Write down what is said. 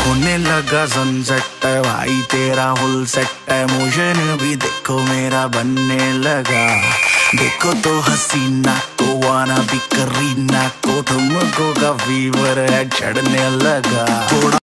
होने लगा सनसेट है भाई, तेरा फुल सेट है। मोशन भी देखो मेरा बनने लगा। देखो तो हसीना को, वाना भी करीना को, तुमको का फीवर है चढ़ने लगा। थोड़ा